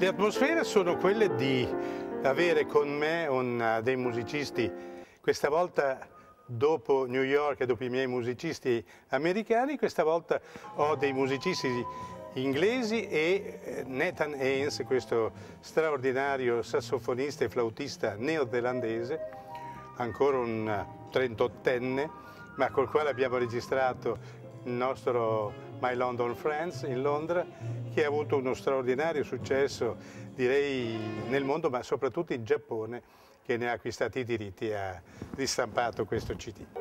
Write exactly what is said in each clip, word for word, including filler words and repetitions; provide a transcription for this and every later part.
atmosfere sono quelle di avere con me un, dei musicisti, questa volta dopo New York e dopo i miei musicisti americani, questa volta ho dei musicisti inglesi e Nathan Haynes, questo straordinario sassofonista e flautista neozelandese, ancora un trentottenne, ma col quale abbiamo registrato il nostro My London Friends in Londra, che ha avuto uno straordinario successo, direi, nel mondo, ma soprattutto in Giappone, che ne ha acquistati i diritti e ha ristampato questo C D.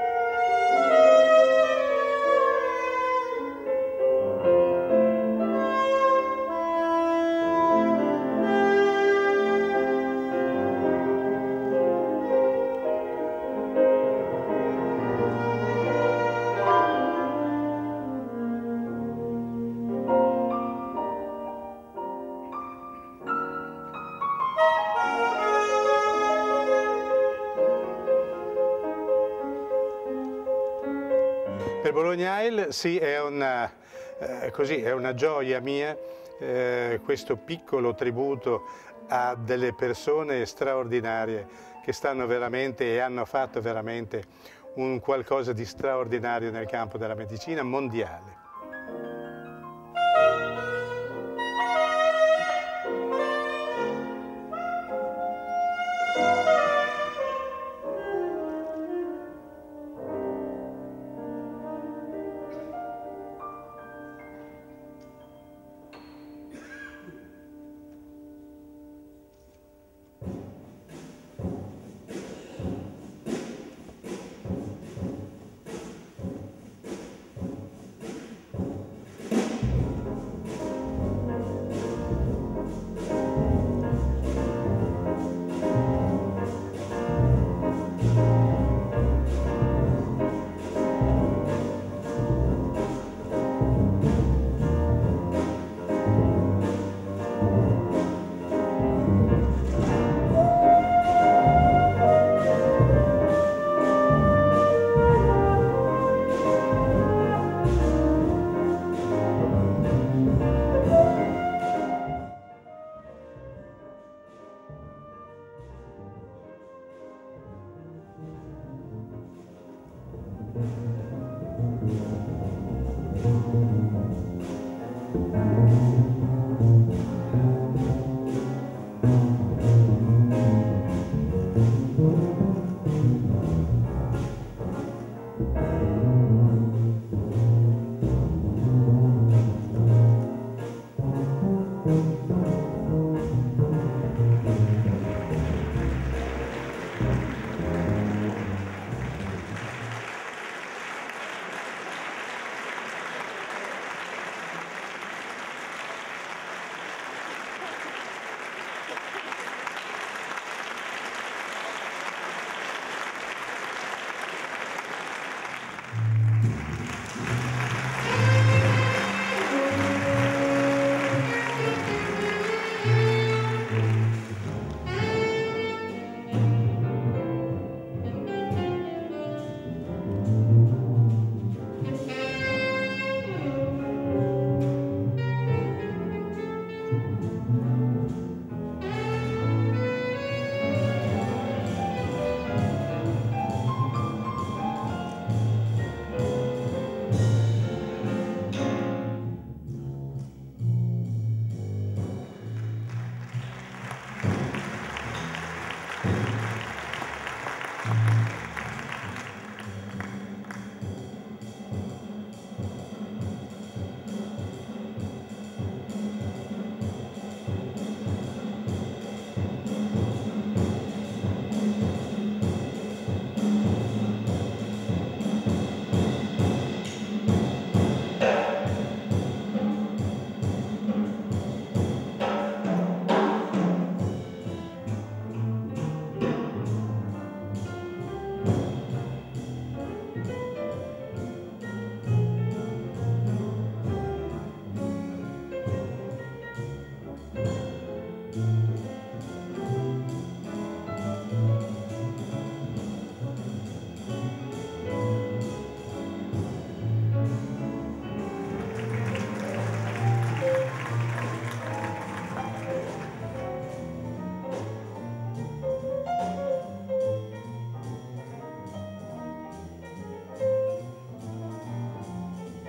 Per Bologna Isle sì, è una, eh, così, è una gioia mia, eh, questo piccolo tributo a delle persone straordinarie che stanno veramente e hanno fatto veramente un qualcosa di straordinario nel campo della medicina mondiale.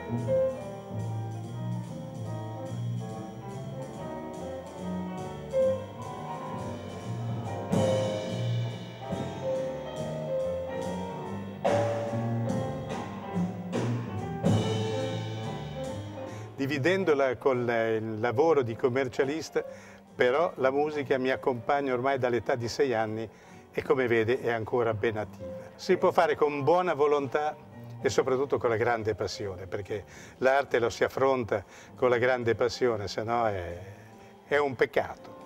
Dividendola con il lavoro di commercialista, però la musica mi accompagna ormai dall'età di sei anni e come vede è ancora ben attiva. Si può fare con buona volontà e soprattutto con la grande passione, perché l'arte lo si affronta con la grande passione, se no è, è un peccato.